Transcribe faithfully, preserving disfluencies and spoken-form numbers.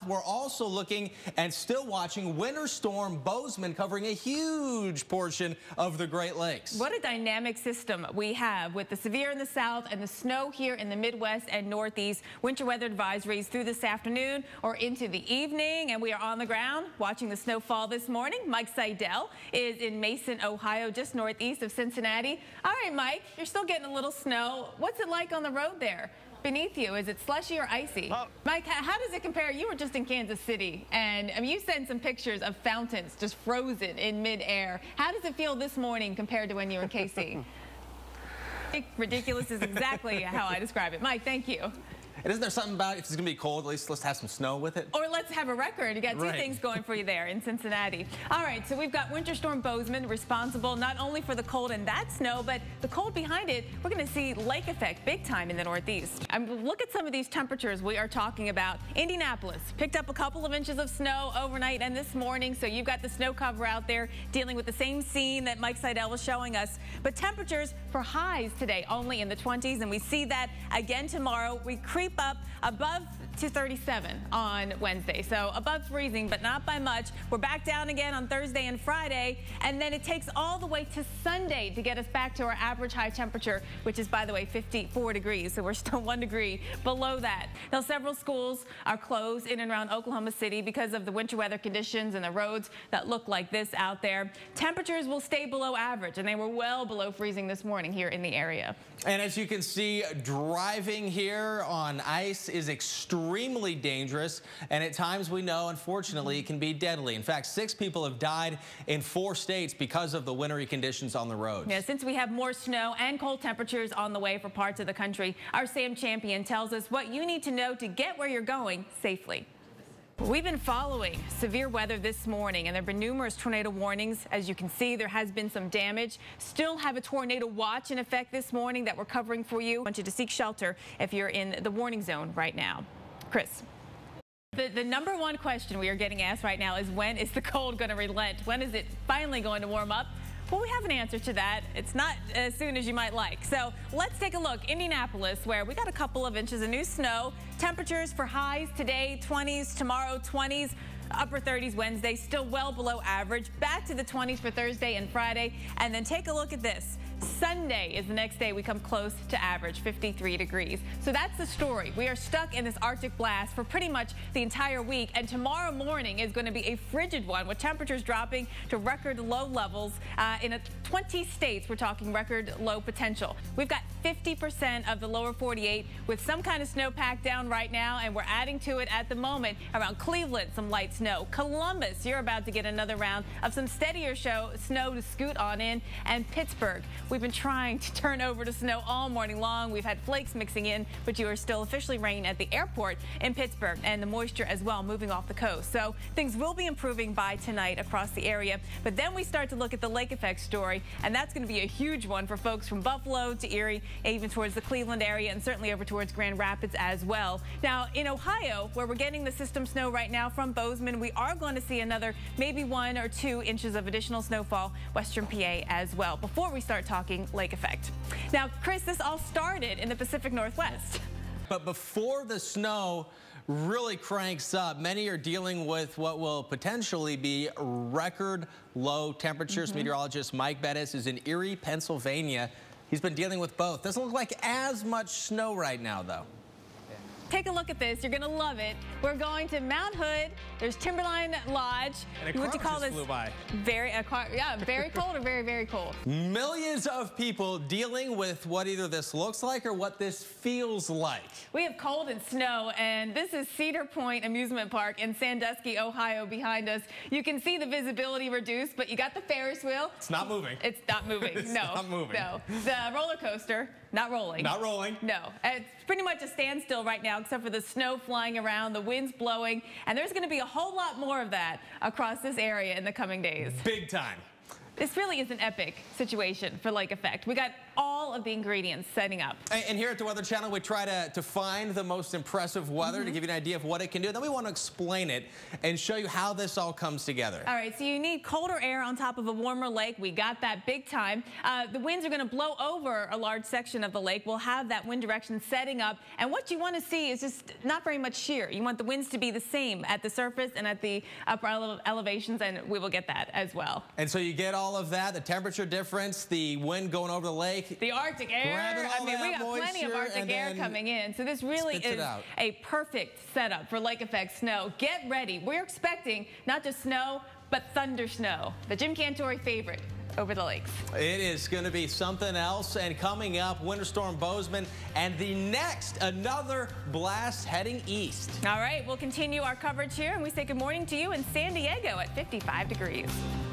We're also looking and still watching Winter Storm Bozeman covering a huge portion of the Great Lakes. What a dynamic system we have with the severe in the south and the snow here in the Midwest and Northeast. Winter weather advisories through this afternoon or into the evening, and we are on the ground watching the snow fall this morning. Mike Seidel is in Mason, Ohio, just northeast of Cincinnati. All right, Mike, you're still getting a little snow. What's it like on the road there? Beneath you, is it slushy or icy? Oh. Mike, how does it compare? You were just in Kansas City, and I mean, you sent some pictures of fountains just frozen in midair. How does it feel this morning compared to when you were in K C? Ridiculous is exactly how I describe it. Mike, thank you. And isn't there something about if it's going to be cold, at least let's have some snow with it? Or let's have a record. You got two right. things going for you there in Cincinnati. All right, so we've got Winter Storm Bozeman responsible not only for the cold and that snow, but the cold behind it. We're going to see lake effect big time in the Northeast. I mean, look at some of these temperatures we are talking about. Indianapolis picked up a couple of inches of snow overnight and this morning, so you've got the snow cover out there dealing with the same scene that Mike Seidel was showing us. But temperatures for highs today only in the twenties, and we see that again tomorrow. We creep up above to thirty-seven on Wednesday, so above freezing, but not by much. We're back down again on Thursday and Friday, and then it takes all the way to Sunday to get us back to our average high temperature, which is, by the way, fifty-four degrees, so we're still one degree below that. Now, several schools are closed in and around Oklahoma City because of the winter weather conditions and the roads that look like this out there. Temperatures will stay below average, and they were well below freezing this morning here in the area. And as you can see, driving here on ice is extremely dangerous, and at times we know, unfortunately, it can be deadly. In fact, six people have died in four states because of the wintry conditions on the roads. Yeah, since we have more snow and cold temperatures on the way for parts of the country, our Sam Champion tells us what you need to know to get where you're going safely. We've been following severe weather this morning, and there have been numerous tornado warnings. As you can see, there has been some damage. Still have a tornado watch in effect this morning that we're covering for you. I want you to seek shelter if you're in the warning zone right now. Chris. The, the number one question we are getting asked right now is, when is the cold going to relent? When is it finally going to warm up? Well, we have an answer to that. It's not as soon as you might like. So let's take a look. Indianapolis, where we got a couple of inches of new snow. Temperatures for highs today, twenties, tomorrow, twenties. Upper thirties Wednesday, still well below average. Back to the twenties for Thursday and Friday. And then take a look at this. Sunday is the next day we come close to average, fifty-three degrees. So that's the story. We are stuck in this Arctic blast for pretty much the entire week, and tomorrow morning is going to be a frigid one with temperatures dropping to record low levels. Uh, in a twenty states, we're talking record low potential. We've got fifty percent of the lower forty-eight with some kind of snowpack down right now, and we're adding to it at the moment around Cleveland, some light snow. Columbus, you're about to get another round of some steadier show, snow to scoot on in, and Pittsburgh. We've been trying to turn over to snow all morning long. We've had flakes mixing in, but you are still officially raining at the airport in Pittsburgh, and the moisture as well moving off the coast. So things will be improving by tonight across the area. But then we start to look at the lake effect story, and that's going to be a huge one for folks from Buffalo to Erie, even towards the Cleveland area, and certainly over towards Grand Rapids as well. Now, in Ohio, where we're getting the system snow right now from Bozeman, we are going to see another maybe one or two inches of additional snowfall, western P A as well, before we start talking lake effect. Now, Chris, this all started in the Pacific Northwest. But before the snow really cranks up, many are dealing with what will potentially be record low temperatures. Mm-hmm. Meteorologist Mike Bettis is in Erie, Pennsylvania. He's been dealing with both. Doesn't look like as much snow right now, though. Take a look at this. You're going to love it. We're going to Mount Hood. There's Timberline Lodge. And a what you call this? Flew by. Very, a car, yeah, very cold or very, very cold. Millions of people dealing with what either this looks like or what this feels like. We have cold and snow, and this is Cedar Point Amusement Park in Sandusky, Ohio behind us. You can see the visibility reduced, but you got the Ferris wheel. It's not moving. It's not moving. It's no. not moving. No. The roller coaster, not rolling. Not rolling. No. It's pretty much a standstill right now, except for the snow flying around, the winds blowing, and there's going to be a whole lot more of that across this area in the coming days. Big time. This really is an epic situation for lake effect. We got all of the ingredients setting up. And, and here at the Weather Channel, we try to, to find the most impressive weather mm-hmm. to give you an idea of what it can do. Then we want to explain it and show you how this all comes together. All right, so you need colder air on top of a warmer lake. We got that big time. Uh, the winds are going to blow over a large section of the lake. We'll have that wind direction setting up. And what you want to see is just not very much shear. You want the winds to be the same at the surface and at the upper ele elevations, and we will get that as well. And so you get all of that, the temperature difference, the wind going over the lake. The Arctic air. I mean, we got plenty of Arctic air coming in. So this really is a perfect setup for lake effect snow. Get ready. We're expecting not just snow, but thunder snow. The Jim Cantore favorite over the lakes. It is going to be something else. And coming up, Winter Storm Bozeman, and the next, another blast heading east. All right, we'll continue our coverage here, and we say good morning to you in San Diego at fifty-five degrees.